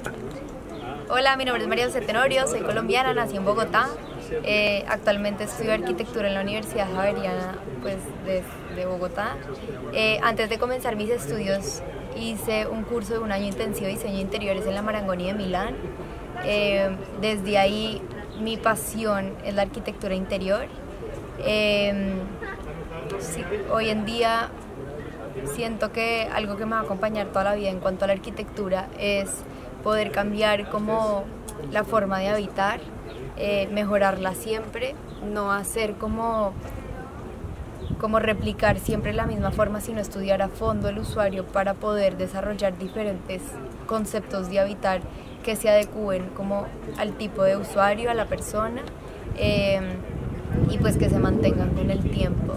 Hola, mi nombre es María José Tenorio, soy colombiana, nací en Bogotá. Actualmente estudio arquitectura en la Universidad Javeriana pues, de Bogotá. Antes de comenzar mis estudios hice un curso de un año intensivo de diseño de interiores en la Marangoni de Milán. Desde ahí mi pasión es la arquitectura interior. Sí, hoy en día siento que algo que me va a acompañar toda la vida en cuanto a la arquitectura es poder cambiar como la forma de habitar, mejorarla siempre, no hacer como replicar siempre la misma forma, sino estudiar a fondo el usuario para poder desarrollar diferentes conceptos de habitar que se adecúen como al tipo de usuario, a la persona, y pues que se mantengan con el tiempo.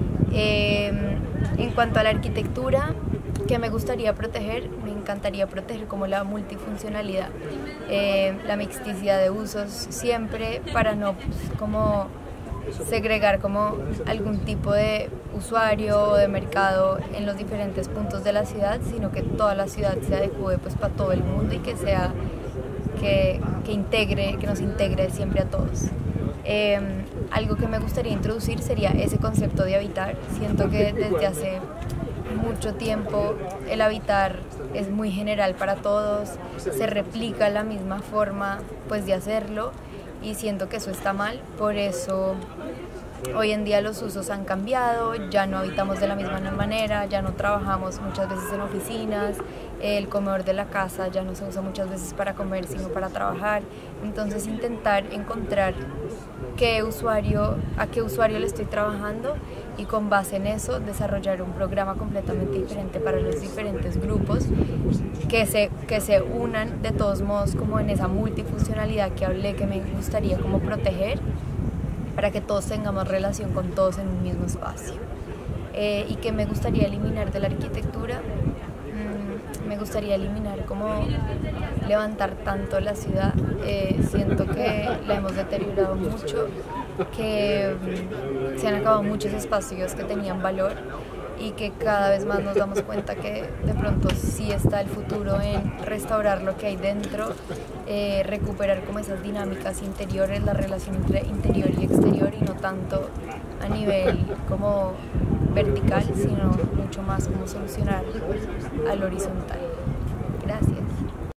En cuanto a la arquitectura, ¿qué me gustaría proteger? Me encantaría proteger como la multifuncionalidad, la mixticidad de usos siempre, para no como segregar como algún tipo de usuario o de mercado en los diferentes puntos de la ciudad, sino que toda la ciudad se adecue pues para todo el mundo y que sea que nos integre siempre a todos. Algo que me gustaría introducir sería ese concepto de habitar. Siento que desde hace mucho tiempo el habitar es muy general para todos, se replica la misma forma pues de hacerlo y siento que eso está mal. Por eso hoy en día los usos han cambiado, ya no habitamos de la misma manera, ya no trabajamos muchas veces en oficinas, el comedor de la casa ya no se usa muchas veces para comer sino para trabajar. Entonces intentar encontrar a qué usuario le estoy trabajando y con base en eso desarrollar un programa completamente diferente para los diferentes grupos que se unan de todos modos como en esa multifuncionalidad que hablé, que me gustaría como proteger, para que todos tengamos relación con todos en un mismo espacio. Y que me gustaría eliminar de la arquitectura, me gustaría eliminar como levantar tanto la ciudad. Siento que la hemos deteriorado mucho, que se han acabado muchos espacios que tenían valor y que cada vez más nos damos cuenta que de pronto sí está el futuro en restaurar lo que hay dentro, recuperar como esas dinámicas interiores, la relación entre interior y exterior, y no tanto a nivel como vertical, sino mucho más como solucionar al horizontal.